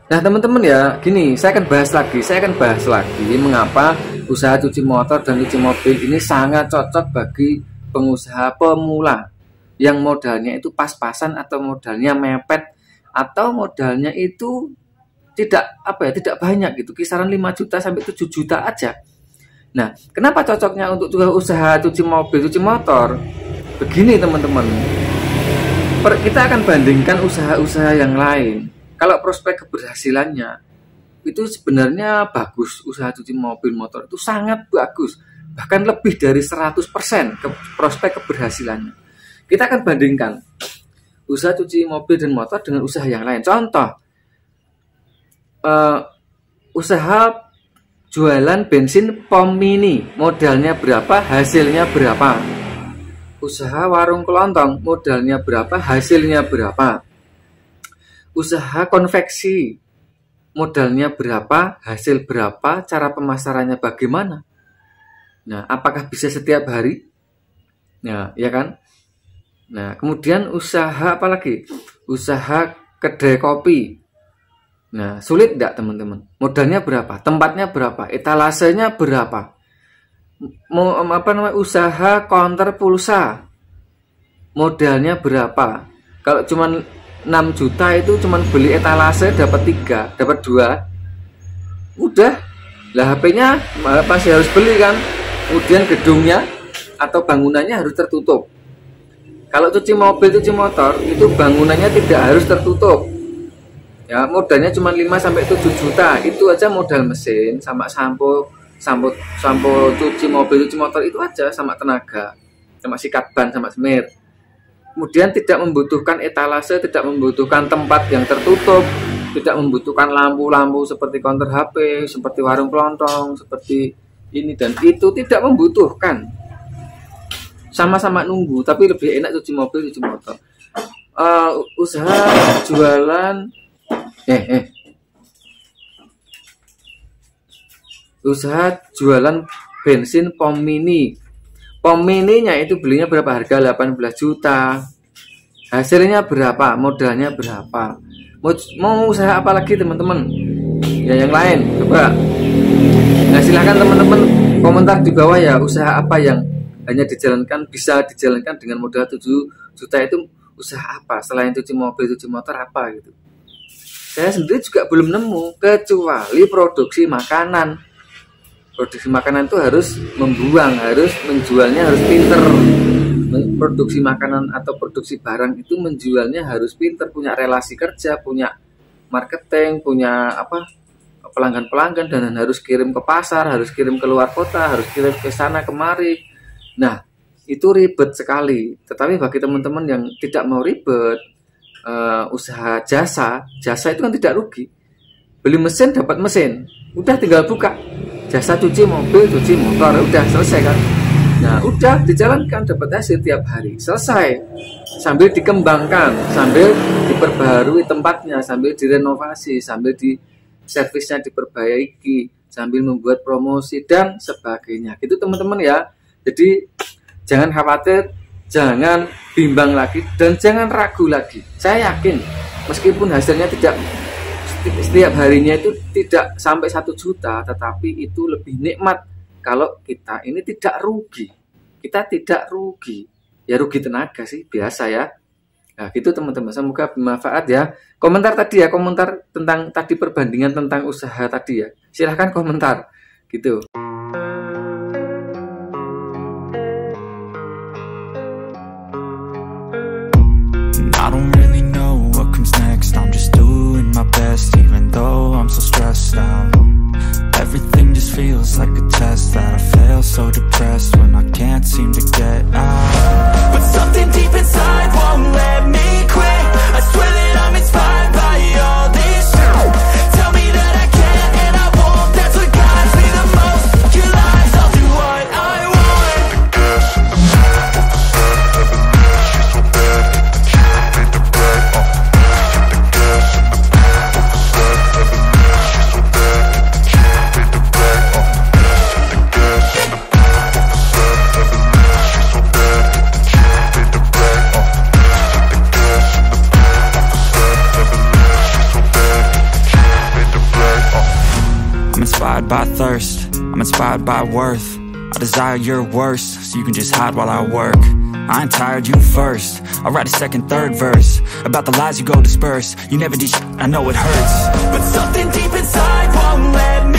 Nah teman-teman ya, gini, saya akan bahas lagi mengapa usaha cuci motor dan cuci mobil ini sangat cocok bagi pengusaha pemula yang modalnya itu pas-pasan atau modalnya mepet atau modalnya itu tidak banyak gitu, kisaran 5 juta sampai 7 juta aja. Nah, kenapa cocoknya untuk usaha cuci mobil, cuci motor? Begini teman-teman, kita akan bandingkan usaha-usaha yang lain. Kalau prospek keberhasilannya itu sebenarnya bagus, usaha cuci mobil motor itu sangat bagus, bahkan lebih dari 100% prospek keberhasilannya. Kita akan bandingkan usaha cuci mobil dan motor dengan usaha yang lain. Contoh, usaha jualan bensin pom mini, modalnya berapa, hasilnya berapa. Usaha warung kelontong, modalnya berapa, hasilnya berapa. Usaha konveksi, modalnya berapa, hasil berapa, cara pemasarannya bagaimana. Nah, apakah bisa setiap hari? Nah, ya kan? Nah, kemudian usaha apa lagi? Usaha kedai kopi. Nah, sulit enggak teman-teman? Modalnya berapa? Tempatnya berapa? Etalasenya berapa? Usaha counter pulsa. Modalnya berapa? Kalau cuman 6 juta itu cuman beli etalase dapat 3, dapat 2. Udah. Lah HP-nya pasti harus beli kan. Kemudian gedungnya atau bangunannya harus tertutup. Kalau cuci mobil, cuci motor itu bangunannya tidak harus tertutup. Ya, modalnya cuma 5 sampai 7 juta. Itu aja modal mesin sama sampo cuci mobil, cuci motor itu aja, sama tenaga, sama sikat ban, sama semir. Kemudian tidak membutuhkan etalase, tidak membutuhkan tempat yang tertutup, tidak membutuhkan lampu-lampu seperti counter HP, seperti warung kelontong, seperti ini dan itu, tidak membutuhkan. Sama-sama nunggu, tapi lebih enak cuci mobil, cuci motor. Usaha jualan usaha jualan bensin pom mini. Pom mininya itu belinya berapa, harga 18 juta. Hasilnya berapa, modalnya berapa. Mau usaha apa lagi teman-teman? Ya yang lain, coba. Nah silahkan teman-teman komentar di bawah ya, usaha apa yang hanya bisa dijalankan dengan modal 7 juta itu usaha apa? Selain cuci mobil, cuci motor apa gitu. Saya sendiri juga belum nemu, kecuali produksi makanan. Produksi makanan itu harus menjualnya harus pinter. Produksi makanan atau produksi barang itu menjualnya harus pinter, punya relasi kerja, punya marketing, punya pelanggan-pelanggan, dan harus kirim ke pasar, harus kirim ke luar kota, harus kirim ke sana kemari. Nah, itu ribet sekali. Tetapi bagi teman-teman yang tidak mau ribet, usaha jasa itu kan tidak rugi. Beli mesin dapat mesin, udah tinggal buka. Jasa cuci mobil, cuci motor, udah selesai kan. Nah, udah dijalankan, dapat hasil tiap hari. Selesai. Sambil dikembangkan, sambil diperbaharui tempatnya, sambil direnovasi, sambil servisnya diperbaiki, sambil membuat promosi dan sebagainya. Gitu teman-teman ya. Jadi jangan khawatir, jangan bimbang lagi, dan jangan ragu lagi. Saya yakin meskipun hasilnya tidak setiap harinya itu tidak sampai 1 juta, tetapi itu lebih nikmat kalau kita ini tidak rugi. Kita tidak rugi. Ya rugi tenaga sih, biasa ya. Nah gitu teman-teman, semoga bermanfaat ya. Komentar tentang tadi perbandingan tentang usaha tadi ya. Silahkan komentar gitu. I don't really know what comes next. I'm just doing my best, even though I'm so stressed out. Everything just feels like a test that I fail, so depressed when I can't seem to get out. But something deep inside won't let me quit. I swear that I'm inspired by all this shit. Tell me that I can and I won't. That's what guides me the most. You're by thirst, I'm inspired by worth. I desire your worst, so you can just hide while I work. I ain't tired, you first. I'll write a second, third verse about the lies you go disperse. You never did shit, I know it hurts, but something deep inside won't let me